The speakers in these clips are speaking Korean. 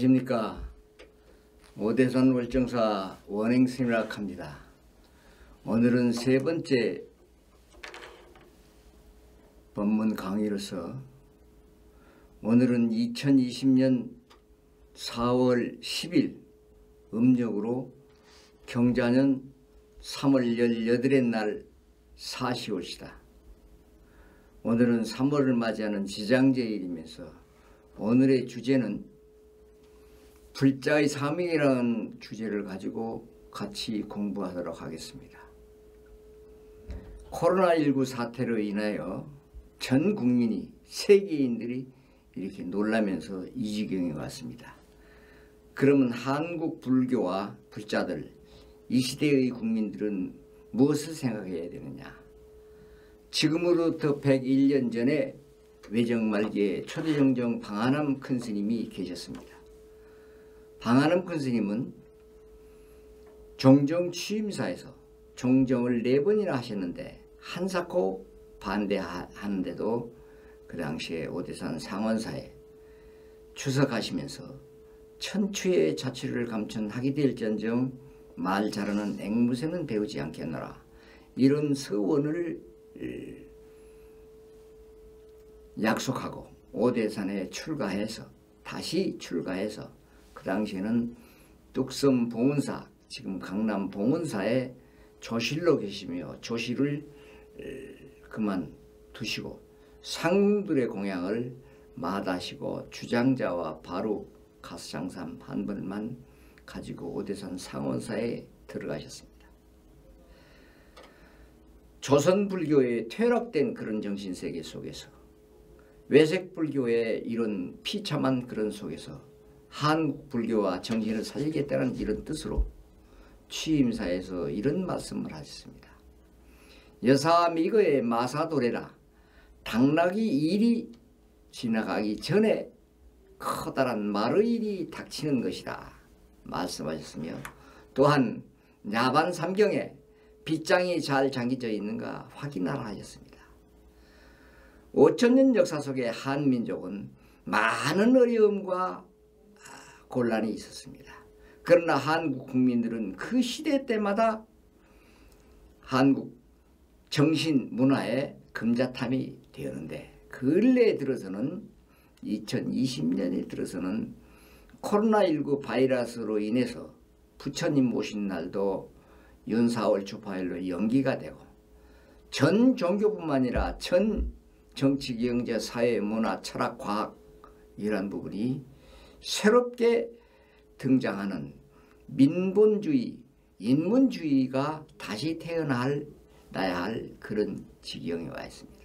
안녕하십니까. 오대산 월정사 원행스님이라고 합니다. 오늘은 세 번째 법문 강의로서 오늘은 2020년 4월 10일 음력으로 경자년 3월 18일 날 사시올시다. 오늘은 3월을 맞이하는 지장제일이면서 오늘의 주제는 불자의 사명이라는 주제를 가지고 같이 공부하도록 하겠습니다. 코로나19 사태로 인하여 전 국민이 세계인들이 이렇게 놀라면서 이 지경에 왔습니다. 그러면 한국 불교와 불자들, 이 시대의 국민들은 무엇을 생각해야 되느냐? 지금으로부터 101년 전에 외정말기에 초대정정 방한함 큰스님이 계셨습니다. 방한함 큰스님은 종정 취임사에서 종정을 4번이나 하셨는데 한사코 반대하는데도 그 당시에 오대산 상원사에 추석하시면서 천추의 자취를 감춘하게 될전정 말 잘하는 앵무새는 배우지 않겠노라, 이런 서원을 약속하고 오대산에 다시 출가해서 그 당시에는 뚝섬 봉은사, 지금 강남 봉은사에 조실로 계시며 조실을 그만두시고 상들의 공양을 마다하시고 주장자와 바로 가스장삼 한 벌만 가지고 오대산 상원사에 들어가셨습니다. 조선불교에 퇴락된 그런 정신세계 속에서, 외색불교의 이런 비참한 그런 속에서 한국불교와 정신을 살리겠다는 이런 뜻으로 취임사에서 이런 말씀을 하셨습니다. 여사미거의 마사도래라, 당나귀 일이 지나가기 전에 커다란 말의 일이 닥치는 것이다 말씀하셨으며, 또한 야반삼경에 빗장이 잘 잠겨져 있는가 확인하라 하셨습니다. 5000년 역사 속에 한민족은 많은 어려움과 곤란이 있었습니다. 그러나 한국 국민들은 그 시대 때마다 한국 정신 문화의 금자탐이 되었는데, 근래에 들어서는 2020년에 들어서는 코로나19 바이러스로 인해서 부처님 모신 날도 윤사월 주파일로 연기가 되고, 전 종교뿐만 아니라 전 정치, 경제, 사회, 문화, 철학, 과학 이런 부분이 새롭게 등장하는 민본주의, 인문주의가 다시 태어나야 할 그런 지경에 와 있습니다.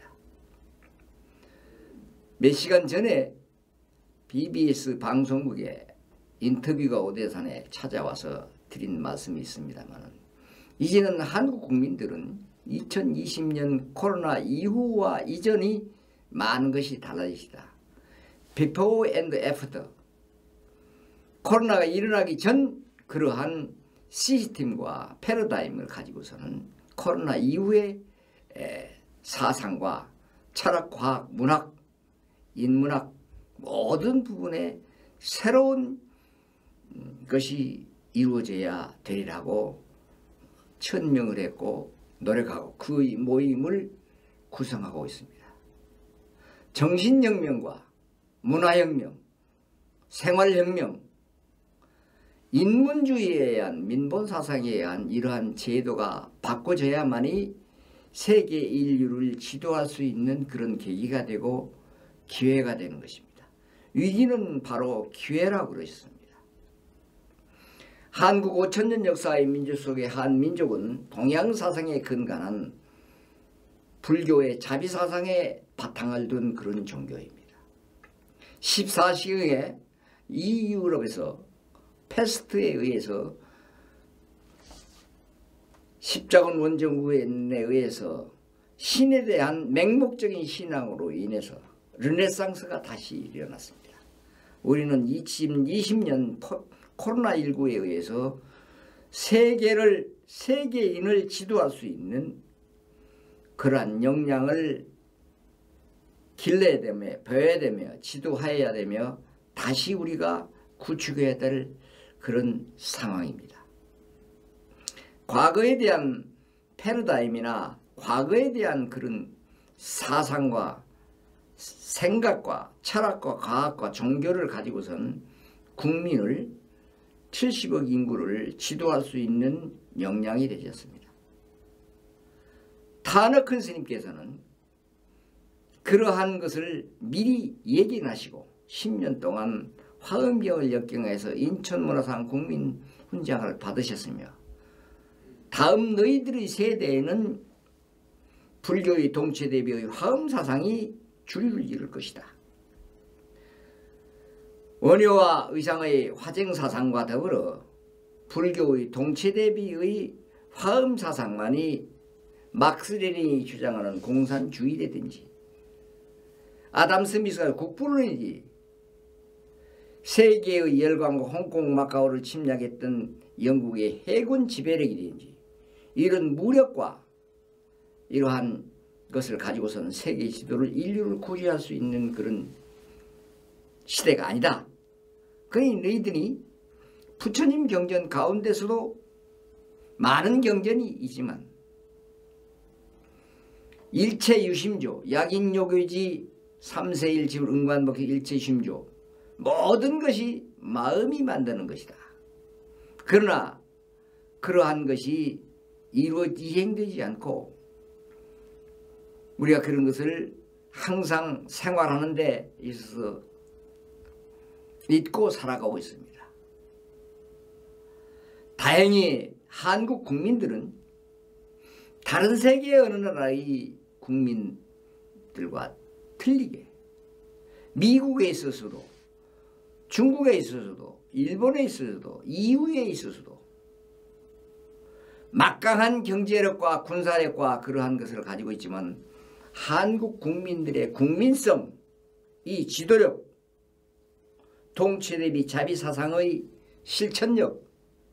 몇 시간 전에 BBS 방송국에 인터뷰가 오대산에 찾아와서 드린 말씀이 있습니다만, 이제는 한국 국민들은 2020년 코로나 이후와 이전이 많은 것이 달라지시다. Before and after. 코로나가 일어나기 전 그러한 시스템과 패러다임을 가지고서는 코로나 이후의 사상과 철학, 과학, 문학, 인문학 모든 부분에 새로운 것이 이루어져야 되리라고 천명을 했고 노력하고 그 모임을 구성하고 있습니다. 정신혁명과 문화혁명, 생활혁명, 인문주의에 의한 민본사상에 의한 이러한 제도가 바꿔져야만이 세계 인류를 지도할 수 있는 그런 계기가 되고 기회가 되는 것입니다. 위기는 바로 기회라고 그러셨습니다. 한국 5000년 역사의 민족 속의 한민족은 동양사상에 근간한 불교의 자비사상에 바탕을 둔 그런 종교입니다. 14시경에 이 유럽에서 패스트에 의해서 십자군 원정구에 의해서 신에 대한 맹목적인 신앙으로 인해서 르네상스가 다시 일어났습니다. 우리는 2020년 코로나19에 의해서 세계인을 지도할 수 있는 그러한 역량을 길러야 되며 배워야 되며 지도해야 되며 다시 우리가 구축해야 될 그런 상황입니다. 과거에 대한 패러다임이나 과거에 대한 그런 사상과 생각과 철학과 과학과 종교를 가지고선 국민을 70억 인구를 지도할 수 있는 역량이 되셨습니다. 타너큰 스님께서는 그러한 것을 미리 예견하시고 10년 동안 화엄경을 역경해서 인천문화상 국민훈장을 받으셨으며 다음 너희들의 세대에는 불교의 동체대비의 화엄사상이 주류를 이룰 것이다. 원효와 의상의 화쟁사상과 더불어 불교의 동체대비의 화엄사상만이 막스 레닌이 주장하는 공산주의라든지 아담 스미스가 국부론이지 세계의 열강과 홍콩 마카오를 침략했던 영국의 해군 지배력이든지 이런 무력과 이러한 것을 가지고서는 세계 지도를 인류를 구제할 수 있는 그런 시대가 아니다. 그러니 너희들이 부처님 경전 가운데서도 많은 경전이 있지만 일체유심조, 약인요교지 3세 1집 응관법회 일체심조 모든 것이 마음이 만드는 것이다. 그러나 그러한 것이 이행되지 않고 우리가 그런 것을 항상 생활하는 데 있어서 잊고 살아가고 있습니다. 다행히 한국 국민들은 다른 세계의 어느 나라의 국민들과 틀리게 미국에 있어서도 중국에 있어서도 일본에 있어서도 EU에 있어서도 막강한 경제력과 군사력과 그러한 것을 가지고 있지만 한국 국민들의 국민성, 이 지도력, 동체대비 자비사상의 실천력,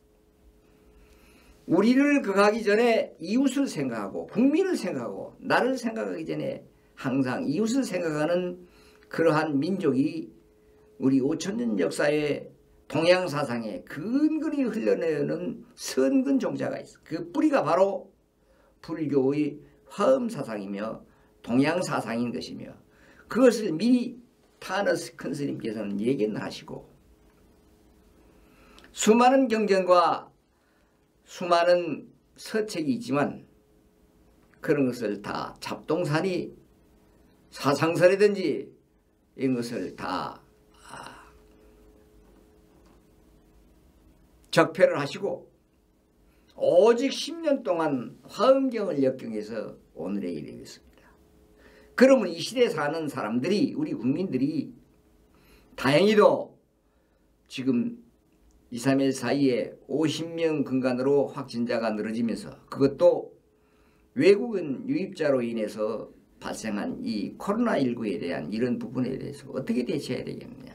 우리를 극하기 전에 이웃을 생각하고 국민을 생각하고 나를 생각하기 전에 항상 이웃을 생각하는 그러한 민족이 우리 5천년 역사의 동양사상에 근근히 흘러내는 선근 종자가 있어. 그 뿌리가 바로 불교의 화엄사상이며 동양사상인 것이며 그것을 미리 타너스 큰 스님께서는 예견을 하시고 수많은 경전과 수많은 서책이 있지만 그런 것을 다 잡동사니 사상설이든지 이런 것을 다 적폐를 하시고 오직 10년 동안 화엄경을 역경해서 오늘에 이르겠습니다. 그러면 이 시대에 사는 사람들이 우리 국민들이 다행히도 지금 2, 3일 사이에 50명 근간으로 확진자가 늘어지면서 그것도 외국인 유입자로 인해서 발생한 이 코로나19에 대한 이런 부분에 대해서 어떻게 대처해야 되겠느냐.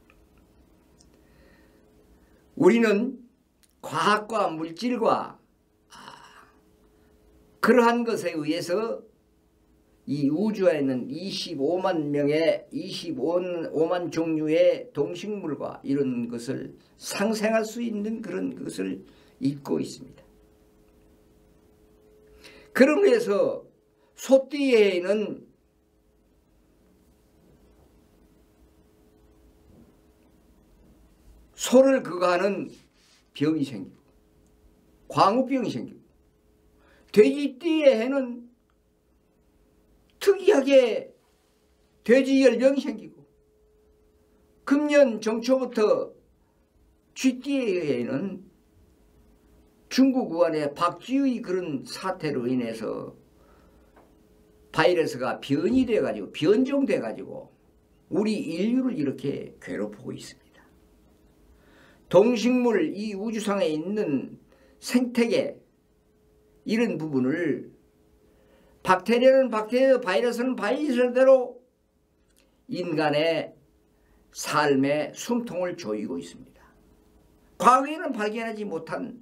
우리는 과학과 물질과 그러한 것에 의해서 이 우주에 있는 25만 명의 25만 종류의 동식물과 이런 것을 상생할 수 있는 그런 것을 잊고 있습니다. 그런 의해서 소띠에는 소를 그거하는 병이 생기고 광우병이 생기고 돼지띠에는 특이하게 돼지열병이 생기고 금년 정초부터 쥐띠에는 중국 우한의 박쥐의 그런 사태로 인해서 바이러스가 변이 돼가지고 변종돼가지고 우리 인류를 이렇게 괴롭히고 있습니다. 동식물 이 우주상에 있는 생태계 이런 부분을 박테리아는 박테리아, 바이러스는 바이러스대로 인간의 삶의 숨통을 조이고 있습니다. 과거에는 발견하지 못한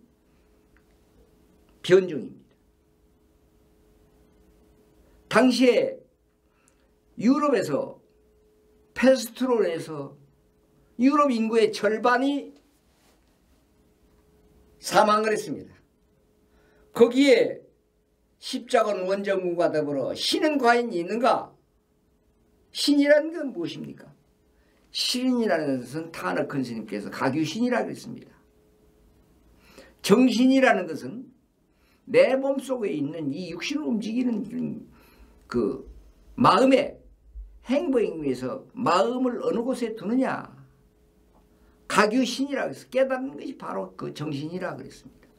변종입니다. 당시에 유럽에서 페스트론에서 유럽 인구의 절반이 사망을 했습니다. 거기에 십자군 원정군과 더불어 신은 과연 있는가? 신이라는 건 무엇입니까? 신이라는 것은 타너큰 스님께서 가규신이라고 그랬습니다. 정신이라는 것은 내 몸속에 있는 이 육신을 움직이는 그 마음의 행보에 위해서 마음을 어느 곳에 두느냐. 가규신이라고 해서 깨닫는 것이 바로 그 정신이라고 그랬습니다.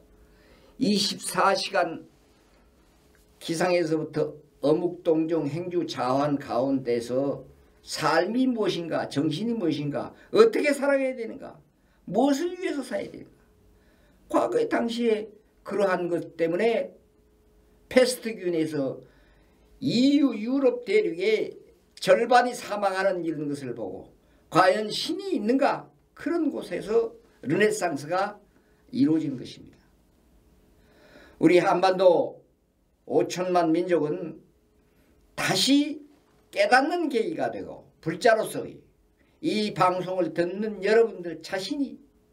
24시간 기상에서부터 어묵동정 행주 자환 가운데서 삶이 무엇인가, 정신이 무엇인가, 어떻게 살아가야 되는가, 무엇을 위해서 살아야 되는가. 과거에 당시에 그러한 것 때문에 패스트균에서 EU 유럽 대륙의 절반이 사망하는 이런 것을 보고 과연 신이 있는가, 그런 곳에서 르네상스가 이루어진 것입니다. 우리 한반도 5천만 민족은 다시 깨닫는 계기가 되고 불자로서의 이 방송을 듣는 여러분들 자신이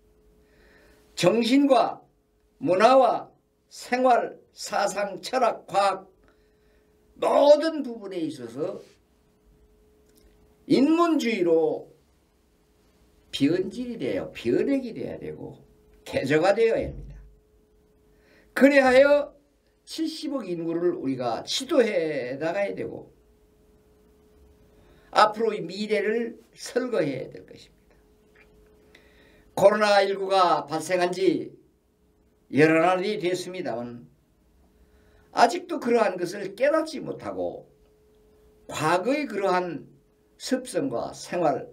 정신과 문화와 생활, 사상, 철학, 과학 모든 부분에 있어서 인문주의로 변질이 되어 변액이 되어야 되고 개조가 되어야 합니다. 그래야 70억 인구를 우리가 지도해 나가야 되고 앞으로의 미래를 설거해야 될 것입니다. 코로나19가 발생한 지 여러 날이 됐습니다만 아직도 그러한 것을 깨닫지 못하고 과거의 그러한 습성과 생활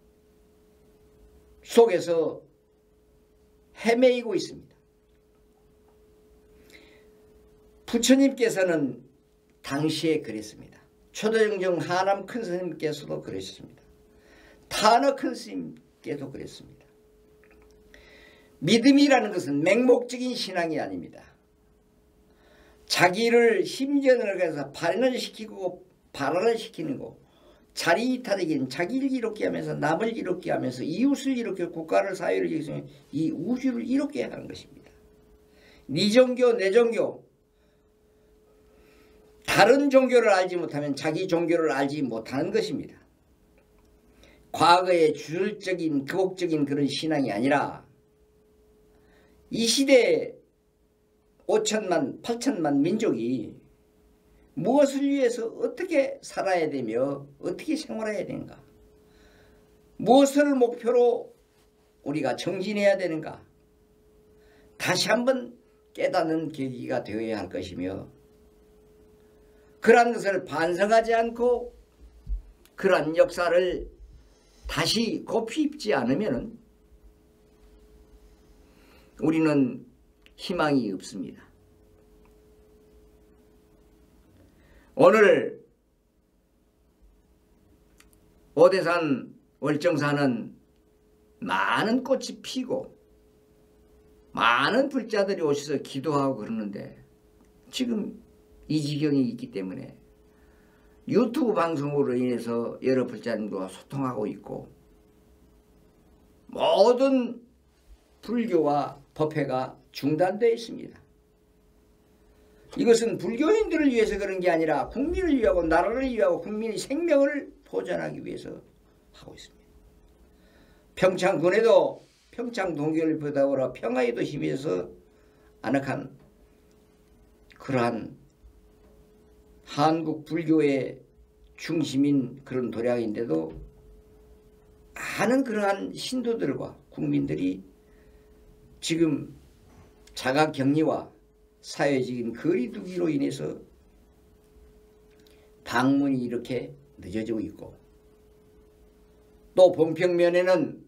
속에서 헤매이고 있습니다. 부처님께서는 당시에 그랬습니다. 초대정정 하남 큰 스님께서도 그러셨습니다. 타너 큰 스님께도 그랬습니다. 믿음이라는 것은 맹목적인 신앙이 아닙니다. 자기를 심전을 해서 발현을 시키고 발언을 시키는 거, 자리이탈적인 자기를 이롭게 하면서 남을 이롭게 하면서 이웃을 이롭게 국가를 사회를 이롭게 이 우주를 이롭게 하는 것입니다. 네 종교 내 종교, 다른 종교를 알지 못하면 자기 종교를 알지 못하는 것입니다. 과거의 주술적인 교국적인 그런 신앙이 아니라 이 시대에 5천만 8천만 민족이 무엇을 위해서 어떻게 살아야 되며 어떻게 생활해야 되는가, 무엇을 목표로 우리가 정진해야 되는가, 다시 한번 깨닫는 계기가 되어야 할 것이며, 그러한 것을 반성하지 않고 그러한 역사를 다시 곱씹지 않으면 우리는 희망이 없습니다. 오늘 오대산 월정사는 많은 꽃이 피고 많은 불자들이 오셔서 기도하고 그러는데 지금 이 지경이 있기 때문에 유튜브 방송으로 인해서 여러 불자님과 소통하고 있고 모든 불교와 법회가 중단되어 있습니다. 이것은 불교인들을 위해서 그런 게 아니라 국민을 위하고 나라를 위하고 국민의 생명을 보존하기 위해서 하고 있습니다. 평창군에도 평창동계를 보다보라 평화의 도심에서 안악한 그러한 한국 불교의 중심인 그런 도량인데도 많은 그러한 신도들과 국민들이 지금 자가격리와 사회적인 거리두기로 인해서 방문이 이렇게 늦어지고 있고, 또 봉평면에는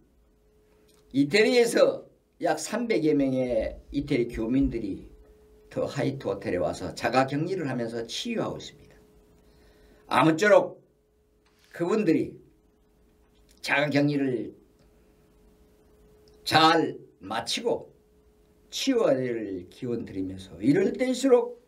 이태리에서 약 300여 명의 이태리 교민들이 더 하이트 호텔에 와서 자가격리를 하면서 치유하고 있습니다. 아무쪼록 그분들이 자가격리를 잘 마치고 치유해야 될 기원 드리면서, 이럴 때일수록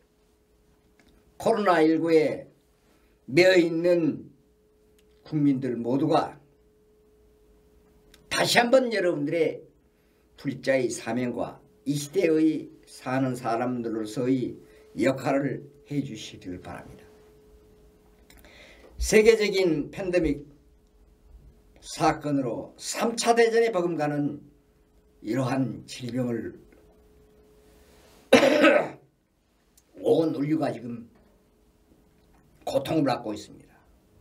코로나19에 매여있는 국민들 모두가 다시 한번 여러분들의 불자의 사명과 이 시대의 사는 사람들로서의 역할을 해 주시길 바랍니다. 세계적인 팬데믹 사건으로 3차 대전에 버금가는 이러한 질병을 온 인류가 지금 고통을 받고 있습니다.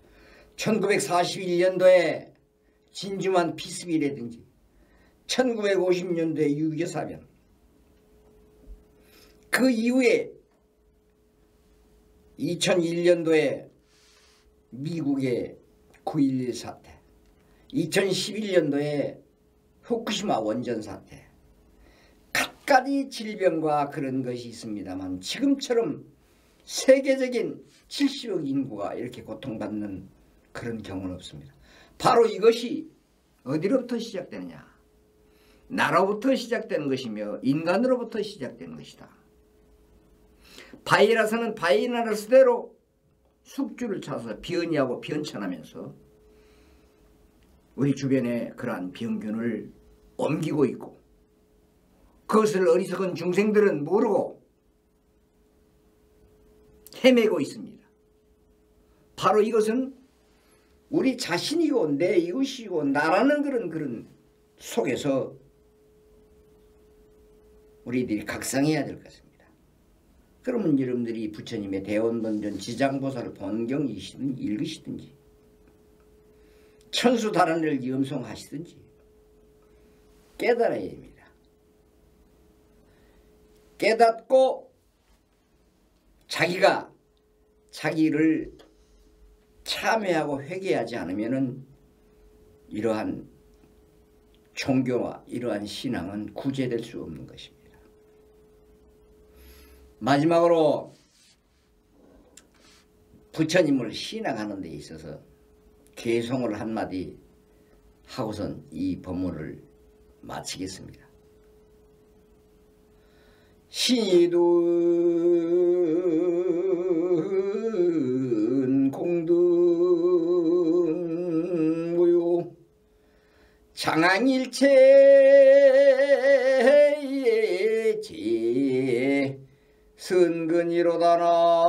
1941년도에 진주만 피습이라든지 1950년도에 6.25 사변, 그 이후에 2001년도에 미국의 9.11 사태, 2011년도에 후쿠시마 원전 사태, 갖가지 질병과 그런 것이 있습니다만 지금처럼 세계적인 70억 인구가 이렇게 고통받는 그런 경우는 없습니다. 바로 이것이 어디로부터 시작되느냐? 나로부터 시작되는 것이며 인간으로부터 시작되는 것이다. 바이러스는 바이러스대로 숙주를 차서 변이하고 변천하면서 우리 주변에 그러한 병균을 옮기고 있고, 그것을 어리석은 중생들은 모르고 헤매고 있습니다. 바로 이것은 우리 자신이고 내 이웃이고 나라는 그런 속에서 우리들이 각성해야 될 것 같습니다. 그러면 여러분들이 부처님의 대원본전 지장보살을 본경이시든지 읽으시든지 천수달한을 염송하시든지 깨달아야 됩니다. 깨닫고 자기가 자기를 참회하고 회개하지 않으면은 이러한 종교와 이러한 신앙은 구제될 수 없는 것입니다. 마지막으로 부처님을 신앙하는 데 있어서 개송을 한마디 하고선 이 법문을 마치겠습니다. 신이든 공든 무유 장항일체의 제 선근이로다나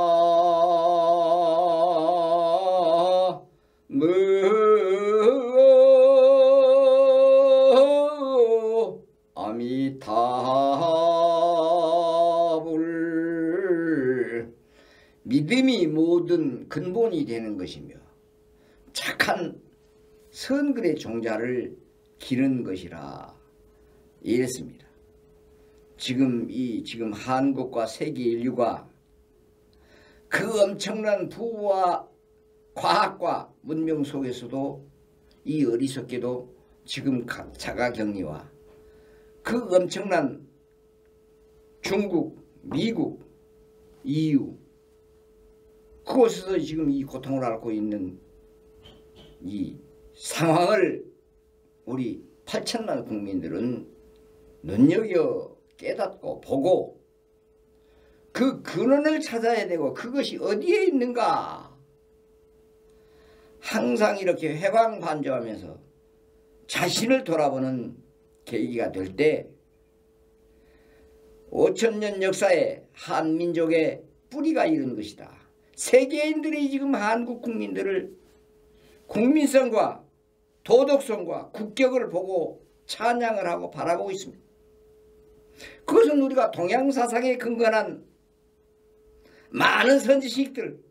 아미타불 믿음이 모든 근본이 되는 것이며 착한 선글의 종자를 기르는 것이라 이랬습니다. 지금 한국과 세계 인류가 그 엄청난 부와 과학과 문명 속에서도 이 어리석게도 지금 자가격리와 그 엄청난 중국, 미국, EU 그곳에서 지금 이 고통을 앓고 있는 이 상황을 우리 8천만 국민들은 눈여겨 깨닫고 보고 그 근원을 찾아야 되고 그것이 어디에 있는가 항상 이렇게 회광반조하면서 자신을 돌아보는 계기가 될 때 5천년 역사에 한민족의 뿌리가 이른 것이다. 세계인들이 지금 한국 국민들을 국민성과 도덕성과 국격을 보고 찬양을 하고 바라보고 있습니다. 그것은 우리가 동양사상에 근거한 많은 선지식들,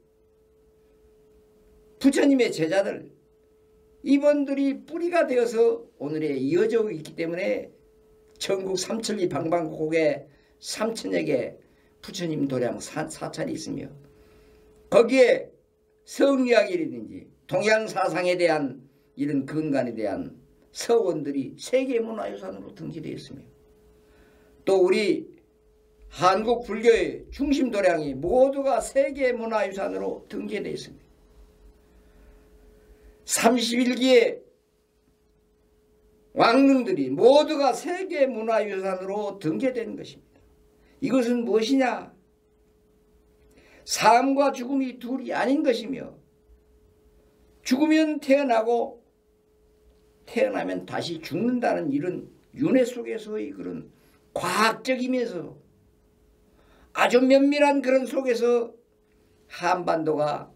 부처님의 제자들, 이분들이 뿌리가 되어서 오늘에 이어져 있기 때문에 전국 삼천리 방방곡곡에 3천여 개 부처님 도량 사찰이 있으며 거기에 성리학이라든지 동양사상에 대한 이런 근간에 대한 서원들이 세계문화유산으로 등재되어 있으며 또 우리 한국 불교의 중심 도량이 모두가 세계문화유산으로 등재되어 있습니다. 31기의 왕릉들이 모두가 세계문화유산으로 등재된 것입니다. 이것은 무엇이냐? 삶과 죽음이 둘이 아닌 것이며 죽으면 태어나고 태어나면 다시 죽는다는 이런 윤회 속에서의 그런 과학적이면서 아주 면밀한 그런 속에서 한반도가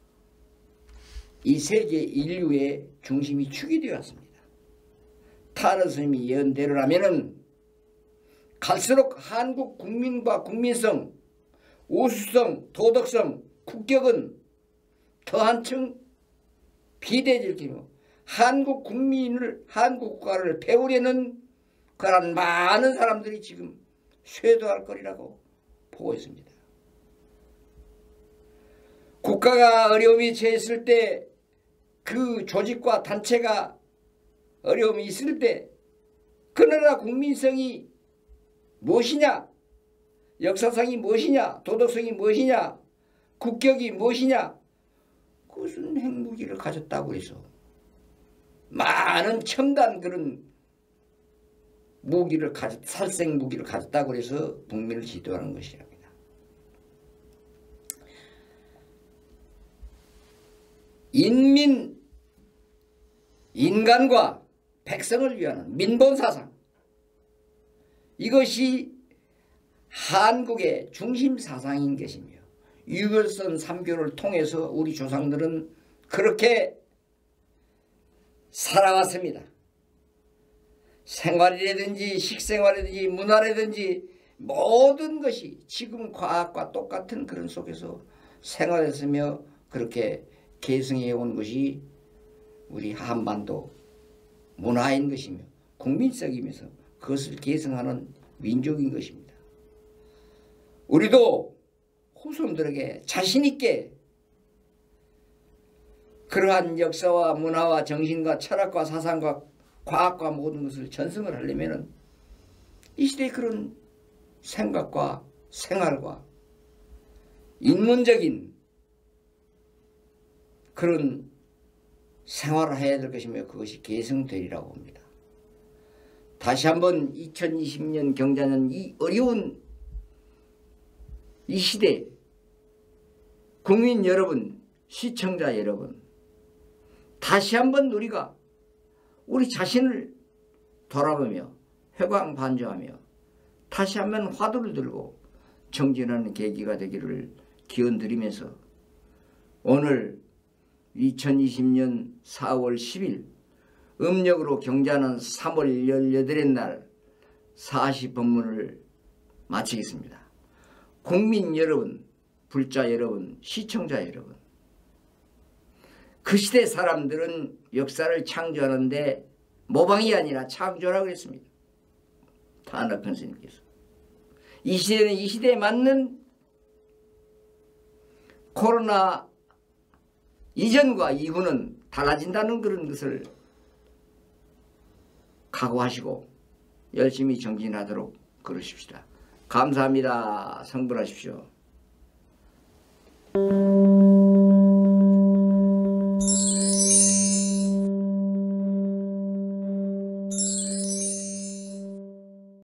이 세계 인류의 중심이 축이 되었습니다. 타르 스님이 예언대로라면은 갈수록 한국 국민과 국민성, 우수성, 도덕성, 국격은 더 한층 비대해질 경우 한국 국민을, 한국 국가를 배우려는 그런 많은 사람들이 지금 쇄도할 거리라고 보고 있습니다. 국가가 어려움이 처했을 때 그 조직과 단체가 어려움이 있을 때 그 나라 국민성이 무엇이냐, 역사성이 무엇이냐, 도덕성이 무엇이냐, 국격이 무엇이냐, 그것은 핵무기를 가졌다고 해서 많은 첨단 그런 무기를 살생 무기를 가졌다고 해서 국민을 지도하는 것이랍니다. 인간과 백성을 위한 민본사상, 이것이 한국의 중심사상인 것이며 유월선 3교를 통해서 우리 조상들은 그렇게 살아왔습니다. 생활이라든지 식생활이라든지 문화라든지 모든 것이 지금 과학과 똑같은 그런 속에서 생활했으며 그렇게 계승해 온 것이 우리 한반도 문화인 것이며 국민성이면서 그것을 계승하는 민족인 것입니다. 우리도 후손들에게 자신있게 그러한 역사와 문화와 정신과 철학과 사상과 과학과 모든 것을 전승을 하려면 이 시대의 그런 생각과 생활과 인문적인 그런 생활을 해야 될 것이며 그것이 계승되리라고 봅니다. 다시 한번 2020년 경자년 이 어려운 이 시대 국민 여러분, 시청자 여러분, 다시 한번 우리가 우리 자신을 돌아보며 회광반조하며 다시 한번 화두를 들고 정진하는 계기가 되기를 기원드리면서 오늘 2020년 4월 10일 음력으로 경자는 3월 18일 날 40법문을 마치겠습니다. 국민 여러분, 불자 여러분, 시청자 여러분, 그 시대 사람들은 역사를 창조하는데 모방이 아니라 창조라고 했습니다. 탄핵한 스님께서. 이 시대는 이 시대에 맞는 코로나 이전과 이후는 달라진다는 그런 것을 각오하시고 열심히 정진하도록 그러십시다. 감사합니다. 성불하십시오.